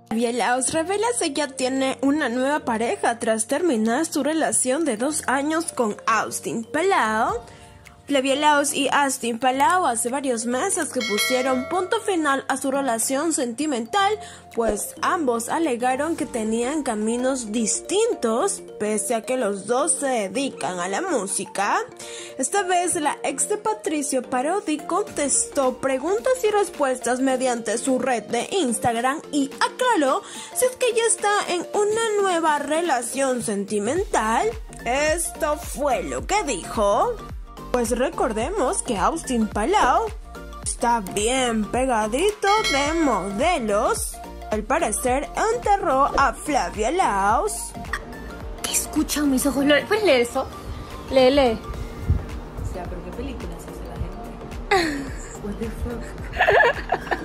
Flavia Laos revela que ya tiene una nueva pareja tras terminar su relación de 2 años con Austin Palau. Flavia Laos y Austin Palau hace varios meses que pusieron punto final a su relación sentimental, pues ambos alegaron que tenían caminos distintos, pese a que los dos se dedican a la música. Esta vez la ex de Patricio Parodi contestó preguntas y respuestas mediante su red de Instagram y aclaró si es que ya está en una nueva relación sentimental. Esto fue lo que dijo. Pues recordemos que Austin Palau está bien pegadito de modelos. Al parecer enterró a Flavia Laos. ¿Qué escuchan mis ojos? ¿Puedes leer eso? Lee. O sea, ¿pero qué películas hace la gente? What the fuck?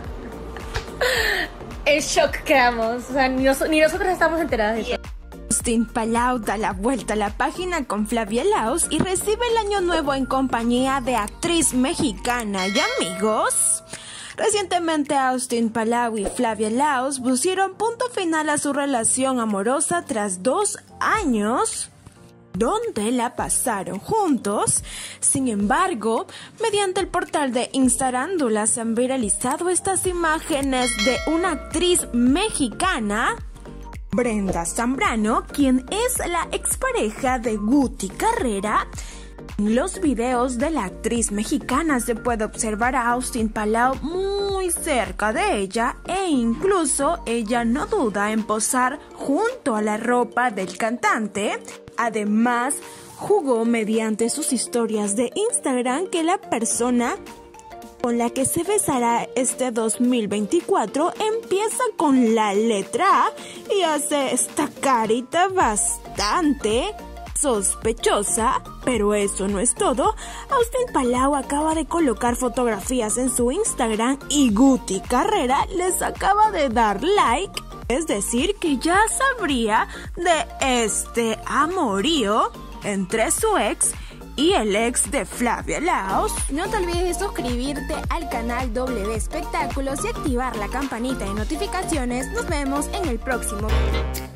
En shock quedamos. O sea, ni nosotros estamos enteradas de eso. Austin Palau da la vuelta a la página con Flavia Laos y recibe el año nuevo en compañía de actriz mexicana y amigos. Recientemente Austin Palau y Flavia Laos pusieron punto final a su relación amorosa tras 2 años donde la pasaron juntos. Sin embargo, mediante el portal de Instarándula se han viralizado estas imágenes de una actriz mexicana, Brenda Zambrano, quien es la expareja de Guti Carrera. En los videos de la actriz mexicana se puede observar a Austin Palau muy cerca de ella e incluso ella no duda en posar junto a la ropa del cantante. Además, jugó mediante sus historias de Instagram que la persona con la que se besará este 2024 empieza con la letra A y hace esta carita bastante sospechosa, pero eso no es todo. Austin Palau acaba de colocar fotografías en su Instagram y Guti Carrera les acaba de dar like, es decir que ya sabría de este amorío entre su ex y el ex de Flavia Laos. No te olvides de suscribirte al canal W Espectáculos y activar la campanita de notificaciones. Nos vemos en el próximo video.